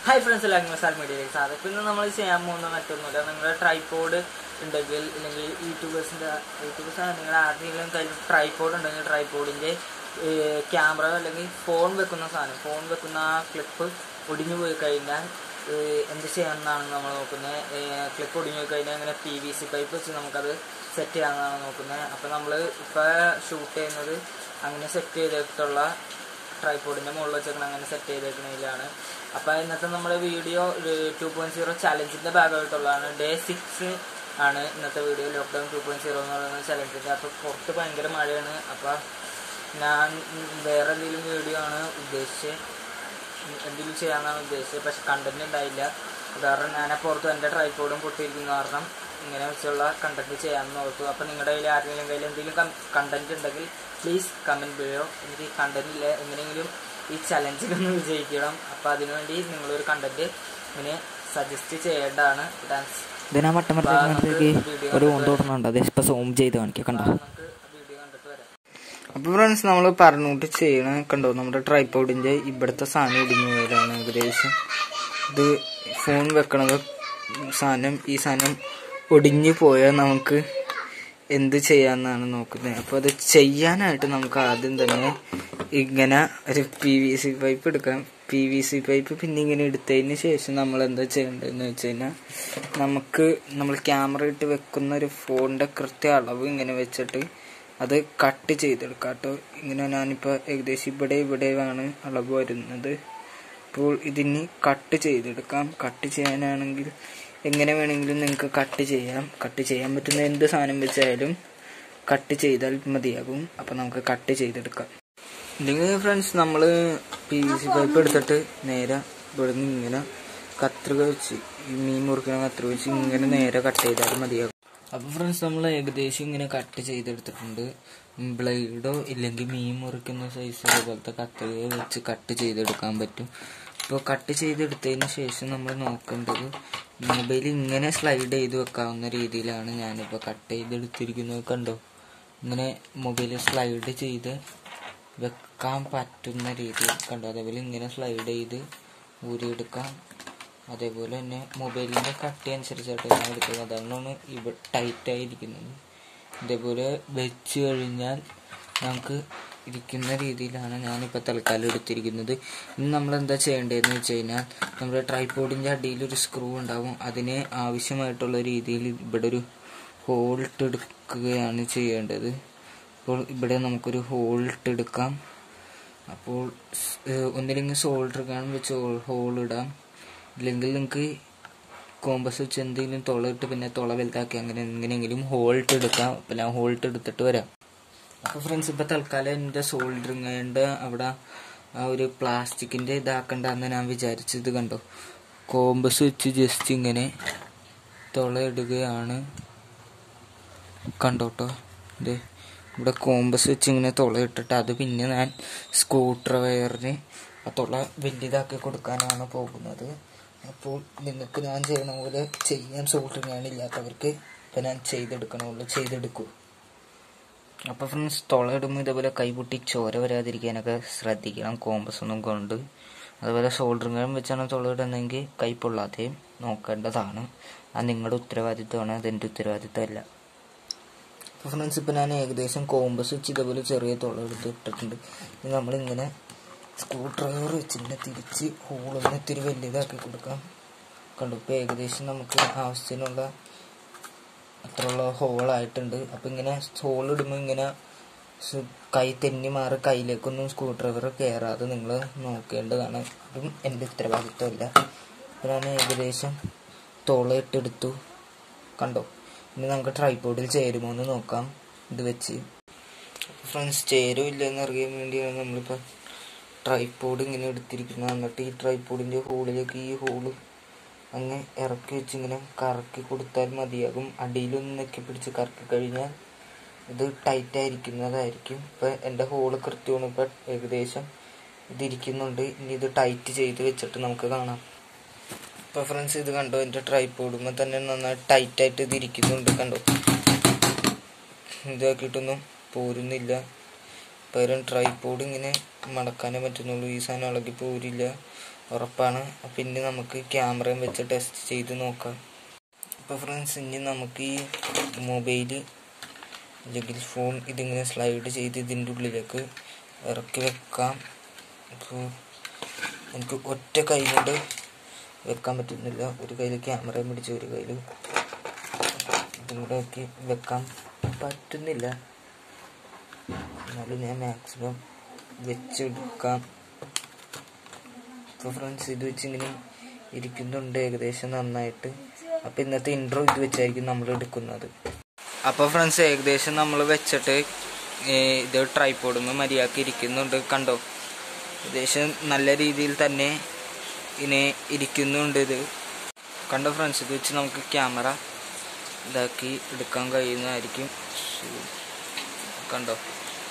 Hi friends, എല്ലാവർക്കും മസാല മീഡിയയിലേക്ക് സ്വാഗതം. പിന്നെ നമ്മൾ ചെയ്യാൻ പോകുന്ന മറ്റൊന്നുമില്ല. നിങ്ങളുടെ ട്രൈപോഡ് ഉണ്ടെങ്കിൽ അല്ലെങ്കിൽ യൂട്യൂബേഴ്സ് നിങ്ങളുടെ ആർക്കെങ്കിലും കയ്യിൽ ട്രൈപോഡ് ഉണ്ടെങ്കിൽ ട്രൈപോഡിൻ്റെ ക്യാമറ അല്ലെങ്കിൽ ഫോൺ വെക്കുന്ന സാധനം, ഫോൺ വെക്കുന്ന ആ ക്ലിപ്പ് ഒടിഞ്ഞു പോയി കഴിഞ്ഞാൽ എന്ത് ചെയ്യാമെന്നാണ് നമ്മൾ നോക്കുന്നത്. ക്ലിപ്പ് ഒടിഞ്ഞു പോയി കഴിഞ്ഞാൽ അങ്ങനെ PVC പൈപ്പ് വെച്ച് നമുക്കത് സെറ്റ് ചെയ്യാമെന്നാണ് നോക്കുന്നത്. അപ്പോൾ നമ്മൾ ഇപ്പോൾ ഷൂട്ട് ചെയ്യുന്നത് അങ്ങനെ സെറ്റ് ചെയ്തിട്ടുള്ള ട്രൈപോഡിൻ്റെ മുകളിൽ വെച്ചേക്കണം, അങ്ങനെ സെറ്റ് ചെയ്തേക്കുന്നതിലാണ്. അപ്പോൾ ഇന്നത്തെ നമ്മുടെ വീഡിയോ 2.0 ചലഞ്ചിൻ്റെ ഭാഗമായിട്ടുള്ളതാണ്. ഡേ 6 ആണ് ഇന്നത്തെ വീഡിയോ. ലോക്ക്ഡൗൺ 2.0 എന്ന് പറയുന്ന ചലഞ്ചിൻ്റെ. അപ്പോൾ പുറത്ത് ഭയങ്കര മഴയാണ്. അപ്പോൾ ഞാൻ വേറെ എന്തെങ്കിലും വീഡിയോ ആണ് ഉദ്ദേശിച്ചത്, എന്തെങ്കിലും ചെയ്യാമെന്നാണ് ഉദ്ദേശിച്ചത്. പക്ഷെ കണ്ടൻറ് ഉണ്ടായില്ല. കാരണം ഞാൻ പുറത്ത് എൻ്റെ ട്രൈപോഡും പൊട്ടിയിരിക്കുന്ന കാരണം ഇങ്ങനെ വെച്ചുള്ള കണ്ടൻറ് ചെയ്യാമെന്ന് ഓർത്തു. അപ്പോൾ നിങ്ങളുടെ കയ്യിൽ ആരുടെയും കയ്യിൽ എന്തെങ്കിലും കണ്ടൻറ് ഉണ്ടെങ്കിൽ പ്ലീസ് കമൻറ്റ് ചെയ്യുമോ. എനിക്ക് കണ്ടൻറ്റില്ല, എങ്ങനെയെങ്കിലും ഈ ചലഞ്ചിലൊന്ന് വിജയിക്കണം. അപ്പോൾ അതിനുവേണ്ടി നിങ്ങളൊരു കണ്ടൻറ്റ് ഇങ്ങനെ സജസ്റ്റ് ചെയ്യേണ്ടതാണ്. ഡാൻസ് ഇതിനാ വട്ടമത്തേക്ക് ഒരു ഓന്തോടുന്നുണ്ട്. അത് ഇപ്പം സൂം ചെയ്ത് കാണിക്കാം, കണ്ടോ. നമുക്ക് വീഡിയോ കണ്ടിട്ട് വരാം. അപ്പോൾ ഫ്രണ്ട്സ്, നമ്മൾ പറഞ്ഞുകൊണ്ട് ചെയ്യണം. കണ്ടോ, നമ്മുടെ ട്രൈപോഡിൻ്റെ ഇവിടുത്തെ സാധനം ഇടിഞ്ഞു പോയതാണ് ഏകദേശം. ഇത് ഫോൺ വെക്കണത് സാധനം, ഈ സാധനം ഒടിഞ്ഞു പോയാൽ നമുക്ക് എന്ത് ചെയ്യാമെന്നാണ് നോക്കുന്നത്. അപ്പോൾ അത് ചെയ്യാനായിട്ട് നമുക്ക് ആദ്യം തന്നെ ഇങ്ങനെ ഒരു PVC പൈപ്പ് എടുക്കാം. PVC പൈപ്പ് പിന്നെ ഇങ്ങനെ എടുത്തതിന് ശേഷം നമ്മൾ എന്താ ചെയ്യേണ്ടതെന്ന് വെച്ച് കഴിഞ്ഞാൽ, നമ്മൾ ക്യാമറ ഇട്ട് വെക്കുന്ന ഒരു ഫോണിൻ്റെ കൃത്യ അളവ് ഇങ്ങനെ വെച്ചിട്ട് അത് കട്ട് ചെയ്തെടുക്കാം കേട്ടോ. ഇങ്ങനെ ഞാനിപ്പോൾ ഏകദേശം ഇവിടെയാണ് അളവ് വരുന്നത്. അപ്പോൾ ഇതിന് കട്ട് ചെയ്തെടുക്കാം. കട്ട് ചെയ്യാനാണെങ്കിൽ എങ്ങനെ വേണമെങ്കിലും നിങ്ങൾക്ക് കട്ട് ചെയ്യാം. കട്ട് ചെയ്യാൻ പറ്റുന്ന എന്ത് സാധനം വെച്ചായാലും കട്ട് ചെയ്താൽ മതിയാകും. അപ്പോൾ നമുക്ക് കട്ട് ചെയ്തെടുക്കാം. ഇല്ലെങ്കിൽ ഫ്രണ്ട്സ്, നമ്മൾ PVC പൈപ്പ് എടുത്തിട്ട് നേരെ ഇവിടെ നിന്ന് ഇങ്ങനെ കത്രിക വെച്ച്, ഈ മീൻ മുറിക്കുന്ന കത്രിക വെച്ച് ഇങ്ങനെ നേരെ കട്ട് ചെയ്താൽ മതിയാകും. അപ്പോൾ ഫ്രണ്ട്സ്, നമ്മൾ ഏകദേശം ഇങ്ങനെ കട്ട് ചെയ്തെടുത്തിട്ടുണ്ട്. ബ്ലേഡോ ഇല്ലെങ്കിൽ മീൻ മുറിക്കുന്ന സൈസ് അതുപോലത്തെ കത്രിക വെച്ച് കട്ട് ചെയ്തെടുക്കാൻ പറ്റും. ഇപ്പോൾ കട്ട് ചെയ്തെടുത്തതിന് ശേഷം നമ്മൾ നോക്കേണ്ടത് മൊബൈൽ ഇങ്ങനെ സ്ലൈഡ് ചെയ്ത് വെക്കാവുന്ന രീതിയിലാണ് ഞാനിപ്പോൾ കട്ട് ചെയ്തെടുത്തിരിക്കുന്നത്. കണ്ടോ, ഇങ്ങനെ മൊബൈൽ സ്ലൈഡ് ചെയ്ത് വെക്കാൻ പറ്റുന്ന രീതിയിൽ കണ്ടോ. അതേപോലെ ഇങ്ങനെ സ്ലൈഡ് ചെയ്ത് ഊരിയെടുക്കാം. അതേപോലെ തന്നെ മൊബൈലിൻ്റെ കട്ടി അനുസരിച്ചായിട്ട് ഞാൻ എടുക്കുന്നത്. അതാണ് ഇവിടെ ടൈറ്റായിരിക്കുന്നത്. ഇതേപോലെ വെച്ച് കഴിഞ്ഞാൽ നമുക്ക് ഇരിക്കുന്ന രീതിയിലാണ് ഞാനിപ്പോൾ തൽക്കാലം എടുത്തിരിക്കുന്നത്. ഇനി നമ്മൾ എന്താ ചെയ്യേണ്ടതെന്ന് വെച്ച് കഴിഞ്ഞാൽ, നമ്മുടെ ട്രൈപോഡിൻ്റെ അടിയിലൊരു സ്ക്രൂ ഉണ്ടാവും. അതിന് ആവശ്യമായിട്ടുള്ള രീതിയിൽ ഇവിടെ ഒരു ഹോൾട്ട് എടുക്കുകയാണ് ചെയ്യേണ്ടത്. അപ്പോൾ ഇവിടെ നമുക്കൊരു ഹോൾട്ട് എടുക്കാം. അപ്പോൾ ഒന്നില്ലെങ്കിൽ സോൾഡർ ഗൺ വെച്ച് ഹോൾ ഇടാം, ഇല്ലെങ്കിൽ നിങ്ങൾക്ക് കോമ്പസ് വെച്ച് എന്തെങ്കിലും തുളയിട്ട് പിന്നെ തുള വലുതാക്കി അങ്ങനെ എങ്ങനെയെങ്കിലും ഹോൾട്ട് എടുക്കാം. അപ്പോൾ ഞാൻ ഹോൾട്ട് എടുത്തിട്ട് വരാം. അപ്പോൾ ഫ്രണ്ട്സ്, ഇപ്പോൾ തൽക്കാലം എൻ്റെ സോൾഡറിങ്ങേണ്ട അവിടെ ആ ഒരു പ്ലാസ്റ്റിക്കിൻ്റെ ഇതാക്കണ്ടെന്ന് ഞാൻ വിചാരിച്ചത്. കണ്ടോ, കോമ്പസ് വെച്ച് ജസ്റ്റ് ഇങ്ങനെ തുളയിടുകയാണ്. കണ്ടോട്ടോ, ഇത് ഇവിടെ കോമ്പസ് വെച്ച് ഇങ്ങനെ തുളയിട്ടിട്ട് അത് പിന്നെ ഞാൻ സ്കൂട്ടർ വയറിന് ആ തുള വലിയതാക്കി കൊടുക്കാനാണ് പോകുന്നത്. അപ്പോൾ നിങ്ങൾക്ക് ഞാൻ ചെയ്യണ പോലെ ചെയ്യാൻ സോൾഡറിങ്ങാണില്ലാത്തവർക്ക് ഇപ്പം ഞാൻ ചെയ്തെടുക്കും. അപ്പോൾ ഫ്രണ്ട്സ്, തുളയിടുമ്പോൾ ഇതേപോലെ കൈപൊട്ടി ചോര വരാതിരിക്കാനൊക്കെ ശ്രദ്ധിക്കണം, കോമ്പസ് ഒന്നും കൊണ്ട്. അതുപോലെ സോൾഡറിങ്ങും വെച്ചാണ് തുളയിടുന്നതെങ്കിൽ കൈ പൊള്ളാതെയും നോക്കേണ്ടതാണ്. അത് നിങ്ങളുടെ ഉത്തരവാദിത്വമാണ്, അതെൻ്റെ ഉത്തരവാദിത്വമല്ല. അപ്പോൾ ഫ്രണ്ട്സ്, ഇപ്പോൾ ഞാൻ ഏകദേശം കോമ്പസ് വെച്ച് ഇതേപോലെ ചെറിയ തുള ഇട്ടിട്ടുണ്ട്. ഇനി നമ്മളിങ്ങനെ സ്ക്രൂ ഡ്രൈവർ വെച്ച് ഇങ്ങനെ തിരിച്ച് ഹോളൊന്ന് ഇത്തിരി വലിയതാക്കി കൊടുക്കാം. കണ്ടു, ഇപ്പോൾ ഏകദേശം നമുക്ക് ആവശ്യത്തിനുള്ള അത്രയുള്ള ഹോളായിട്ടുണ്ട്. അപ്പോൾ ഇങ്ങനെ ഹോളിടുമ്പോൾ ഇങ്ങനെ കൈ തെന്നി മാറി കയ്യിലേക്കൊന്നും സ്ക്രൂ ഡ്രൈവർ കയറാതെ നിങ്ങൾ നോക്കേണ്ടതാണ്. അതും എൻ്റെ ഉത്തരവാദിത്വമല്ല. അപ്പോൾ ഞാൻ ഏകദേശം തുളയിട്ടെടുത്തു. കണ്ടോ, ഇനി നമുക്ക് ട്രൈപോഡിൽ ചേരുമോ എന്ന് നോക്കാം ഇത് വെച്ച്. ഫ്രണ്ട്സ്, ചേരുമില്ല എന്നറിയാൻ വേണ്ടിയാണ് നമ്മളിപ്പോൾ ട്രൈപോഡ് ഇങ്ങനെ എടുത്തിരിക്കുന്നത്. എന്നിട്ട് ഈ ട്രൈപോഡിൻ്റെ ഹോളിലേക്ക് ഈ ഹോള് അങ്ങ് ഇറക്കി വെച്ച് ഇങ്ങനെ കറക്കി കൊടുത്താൽ മതിയാകും. അടിയിലൊന്ന് നെക്കി പിടിച്ച് കറക്കി കഴിഞ്ഞാൽ ഇത് ടൈറ്റായിരിക്കുന്നതായിരിക്കും. ഇപ്പോൾ എൻ്റെ ഹോള് കൃത്യമാണ്. ഇപ്പോൾ ഏകദേശം ഇതിരിക്കുന്നുണ്ട്. ഇനി ഇത് ടൈറ്റ് ചെയ്ത് വെച്ചിട്ട് നമുക്ക് കാണാം. ഇപ്പോൾ ഫ്രണ്ട്സ്, ഇത് കണ്ടോ, എൻ്റെ ട്രൈപോഡുമ്പോൾ തന്നെ നന്നായി ടൈറ്റായിട്ട് ഇത് ഇരിക്കുന്നുണ്ട്. കണ്ടോ, ഇതാക്കിയിട്ടൊന്നും പോരുന്നില്ല. പകരം ട്രൈപോഡ് ഇങ്ങനെ മടക്കാനേ പറ്റുന്നുള്ളൂ. ഈ സാധനം ഇളകി പോരില്ല. ഉറപ്പാണ്. അപ്പം ഇനി നമുക്ക് ക്യാമറയും വെച്ച് ടെസ്റ്റ് ചെയ്ത് നോക്കാം. അപ്പോൾ ഫ്രണ്ട്സ്, ഇനി നമുക്ക് ഈ മൊബൈൽ അല്ലെങ്കിൽ ഫോൺ ഇതിങ്ങനെ സ്ലൈഡ് ചെയ്ത് ഇതിൻ്റെ ഉള്ളിലേക്ക് ഇറക്കി വെക്കാം. അപ്പോൾ എനിക്ക് ഒറ്റ കൈ കൊണ്ട് വെക്കാൻ പറ്റുന്നില്ല. ഒരു കയ്യിൽ ക്യാമറയും പിടിച്ച് ഒരു കയ്യിൽ ഇതും കൂടെ ആക്കി വെക്കാൻ പറ്റുന്നില്ല. എന്നാലും ഞാൻ മാക്സിമം വെച്ചെടുക്കാം. അപ്പോൾ ഫ്രണ്ട്സ്, ഇത് വെച്ച് ഇങ്ങനെ ഇരിക്കുന്നുണ്ട് ഏകദേശം നന്നായിട്ട്. അപ്പോൾ ഇന്നത്തെ ഇൻട്രോ ഇത് വെച്ചായിരിക്കും നമ്മൾ എടുക്കുന്നത്. അപ്പോൾ ഫ്രണ്ട്സ്, ഏകദേശം നമ്മൾ വെച്ചിട്ട് ഇത് ട്രൈപോഡുമ്പോൾ മര്യാദക്ക് ഇരിക്കുന്നുണ്ട്. കണ്ടോ, ഏകദേശം നല്ല രീതിയിൽ തന്നെ ഇങ്ങനെ ഇരിക്കുന്നുണ്ട്. ഇത് കണ്ടോ ഫ്രണ്ട്സ്, ഇത് വെച്ച് നമുക്ക് ക്യാമറ ഇതാക്കി എടുക്കാൻ കഴിയുന്നതായിരിക്കും. കണ്ടോ,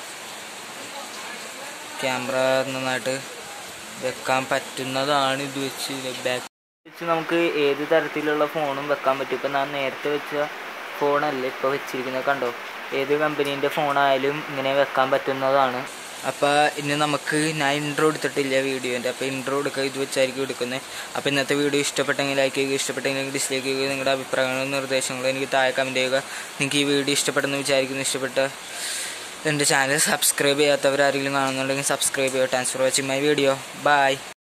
ക്യാമറ നന്നായിട്ട് വെക്കാൻ പറ്റുന്നതാണ്. ഇത് വെച്ച് ബാക്ക് വെച്ച് നമുക്ക് ഏത് തരത്തിലുള്ള ഫോണും വെക്കാൻ പറ്റും. ഇപ്പം ഞാൻ നേരത്തെ വെച്ച ഫോണല്ല ഇപ്പോൾ വെച്ചിരിക്കുന്നത്. കണ്ടോ, ഏത് കമ്പനീൻ്റെ ഫോണായാലും ഇങ്ങനെ വെക്കാൻ പറ്റുന്നതാണ്. അപ്പോൾ ഇനി നമുക്ക് ഞാൻ ഇൻട്രോ എടുത്തിട്ടില്ല വീഡിയോൻ്റെ. അപ്പോൾ ഇൻട്രോ എടുക്കുക, ഇത് വെച്ചായിരിക്കും എടുക്കുന്നത്. അപ്പോൾ ഇന്നത്തെ വീഡിയോ ഇഷ്ടപ്പെട്ടെങ്കിൽ ലൈക്ക് ചെയ്യുക, ഇഷ്ടപ്പെട്ടെങ്കിൽ ഡിസ്ലൈക്ക് ചെയ്യുക. നിങ്ങളുടെ അഭിപ്രായങ്ങളും നിർദ്ദേശങ്ങളും എനിക്ക് താഴെ കമൻറ്റ് ചെയ്യുക. നിങ്ങൾക്ക് ഈ വീഡിയോ ഇഷ്ടപ്പെട്ടെന്ന് വിചാരിക്കുന്നു. ഇഷ്ടപ്പെട്ട എൻ്റെ ചാനൽ സബ്സ്ക്രൈബ് ചെയ്യാത്തവരാരെങ്കിലും കാണുന്നുണ്ടെങ്കിൽ സബ്സ്ക്രൈബ് ചെയ്യുക. Thanks for watching my video. By.